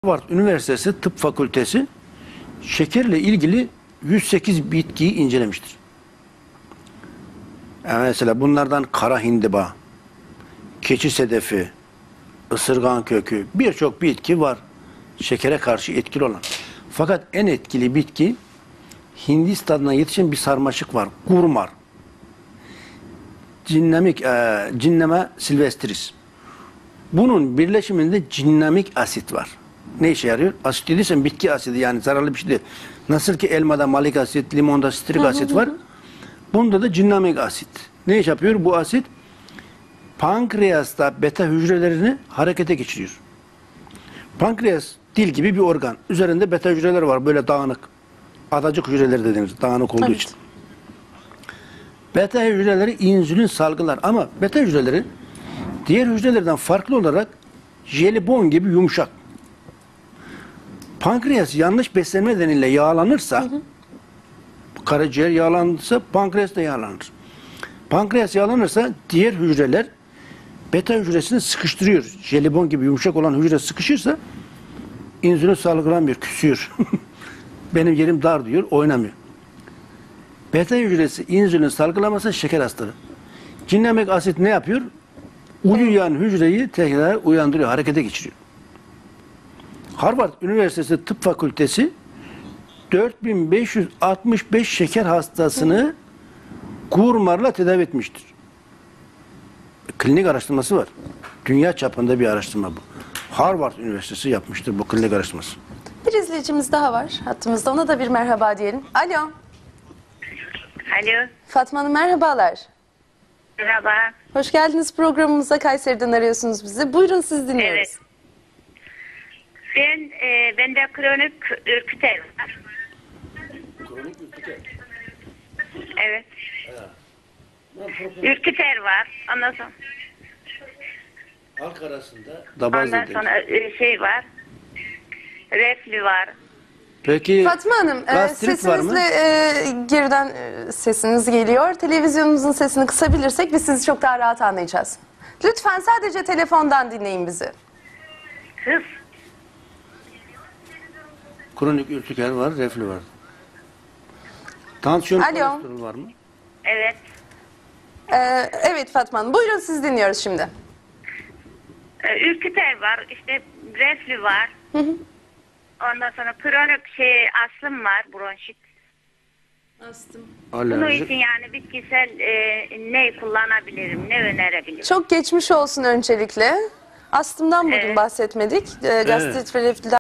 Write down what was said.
Harvard Üniversitesi Tıp Fakültesi şekerle ilgili 108 bitkiyi incelemiştir. Yani mesela bunlardan kara hindiba, keçi sedefi, ısırgan kökü, birçok bitki var şekere karşı etkili olan. Fakat en etkili bitki Hindistan'dan yetişen bir sarmaşık var. Gurmar. Cinnama silvestris. Bunun birleşiminde cinnamik asit var. Ne işe yarıyor? Asit dediysen bitki asidi, yani zararlı bir şey değil. Nasıl ki elmada malik asit, limonda sitrik asit var. Bunda da cinnamik asit. Ne iş yapıyor? Bu asit pankreasta beta hücrelerini harekete geçiriyor. Pankreas dil gibi bir organ. Üzerinde beta hücreler var, böyle dağınık. Adacık hücreleri dediğimiz, dağınık olduğu için. Beta hücreleri insülin salgılar ama beta hücreleri diğer hücrelerden farklı olarak jelibon gibi yumuşak. Pankreas yanlış beslenme nedeniyle yağlanırsa, karaciğer yağlanırsa pankreas da yağlanır. Pankreas yağlanırsa diğer hücreler beta hücresini sıkıştırıyor. Jelibon gibi yumuşak olan hücre sıkışırsa insülin salgılamıyor, küsüyor. Benim yerim dar diyor, oynamıyor. Beta hücresi insülin salgılamasa şeker hastalığı. Cinnamik asit ne yapıyor? Uyuyan hücreyi tekrar uyandırıyor, harekete geçiriyor. Harvard Üniversitesi Tıp Fakültesi 4565 şeker hastasını gurmarla tedavi etmiştir. Klinik araştırması var. Dünya çapında bir araştırma bu. Harvard Üniversitesi yapmıştır bu klinik araştırması. Bir izleyicimiz daha var hattımızda. Ona da bir merhaba diyelim. Alo. Alo. Fatma Hanım merhabalar. Merhaba. Hoş geldiniz programımıza. Kayseri'den arıyorsunuz bizi. Buyurun, siz dinliyoruz. Evet. Bende kronik ürküter var. Kronik ürtiker. Evet. Ürküter var. Ondan sonra Halk arasında dabaz ondan edilir. sonra şey var. Reflü var. Peki Fatma Hanım, gastrit var mı? sesinizle geriden sesiniz geliyor. Televizyonumuzun sesini kısabilirsek biz sizi çok daha rahat anlayacağız. Lütfen sadece telefondan dinleyin bizi. Kız. Kronik ürtiker var, reflü var. Tansiyon, Alo. kolesterol var mı? Evet. Evet Fatma Hanım, buyurun, siz dinliyoruz şimdi. Ürküter var. İşte reflü var. Ondan sonra kronik astım var. Bronşit. Bunun Alerji. için yani bitkisel ne kullanabilirim? Ne önerebilirim? Çok geçmiş olsun öncelikle. Astımdan bugün bahsetmedik. Gastrit ve reflüden